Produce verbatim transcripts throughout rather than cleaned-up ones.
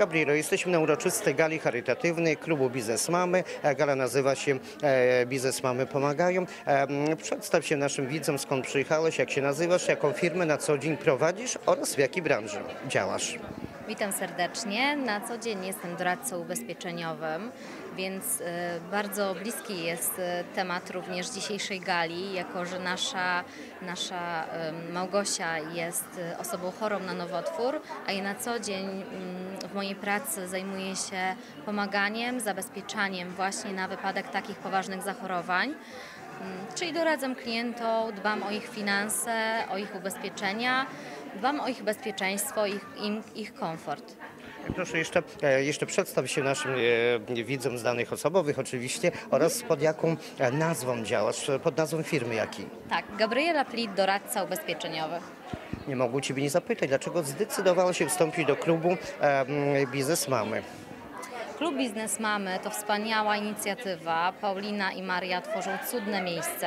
Gabrielo, jesteśmy na uroczystej gali charytatywnej klubu Biznes Mamy. Gala nazywa się e, Biznes Mamy Pomagają. E, przedstaw się naszym widzom, skąd przyjechałeś, jak się nazywasz, jaką firmę na co dzień prowadzisz oraz w jakiej branży działasz. Witam serdecznie. Na co dzień jestem doradcą ubezpieczeniowym, więc y, bardzo bliski jest y, temat również dzisiejszej gali, jako że nasza, nasza y, Małgosia jest y, osobą chorą na nowotwór, a ja na co dzień y, w mojej pracy zajmuję się pomaganiem, zabezpieczaniem właśnie na wypadek takich poważnych zachorowań. Czyli doradzam klientom, dbam o ich finanse, o ich ubezpieczenia, dbam o ich bezpieczeństwo, ich, im, ich komfort. Proszę jeszcze, jeszcze przedstaw się naszym e, widzom z danych osobowych oczywiście oraz pod jaką nazwą działasz, pod nazwą firmy jakiej? Tak, Gabriela Plit, doradca ubezpieczeniowy. Nie mogę Ciebie nie zapytać, dlaczego zdecydowała się wstąpić do klubu e, Biznes Mamy? Klub Biznes Mamy to wspaniała inicjatywa. Paulina i Maria tworzą cudne miejsce.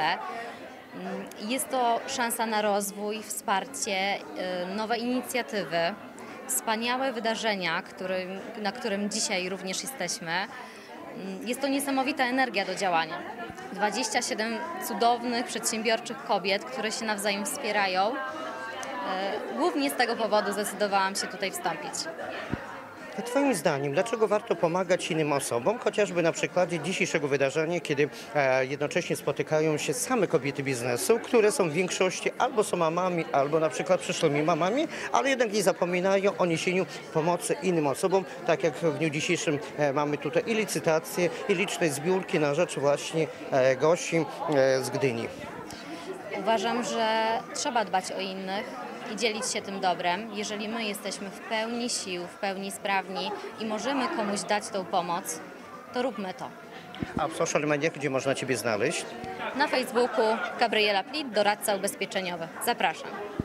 Jest to szansa na rozwój, wsparcie, nowe inicjatywy, wspaniałe wydarzenia, którym, na którym dzisiaj również jesteśmy. Jest to niesamowita energia do działania. dwadzieścia siedem cudownych, przedsiębiorczych kobiet, które się nawzajem wspierają. Głównie z tego powodu zdecydowałam się tutaj wstąpić. Twoim zdaniem, dlaczego warto pomagać innym osobom, chociażby na przykładzie dzisiejszego wydarzenia, kiedy e, jednocześnie spotykają się same kobiety biznesu, które są w większości albo są mamami, albo na przykład przyszłymi mamami, ale jednak nie zapominają o niesieniu pomocy innym osobom, tak jak w dniu dzisiejszym e, mamy tutaj i licytacje, i liczne zbiórki na rzecz właśnie e, gości e, z Gdyni. Uważam, że trzeba dbać o innych i dzielić się tym dobrem. Jeżeli my jesteśmy w pełni sił, w pełni sprawni i możemy komuś dać tą pomoc, to róbmy to. A w social mediach, gdzie można Ciebie znaleźć? Na Facebooku Gabriela Plit, doradca ubezpieczeniowy. Zapraszam.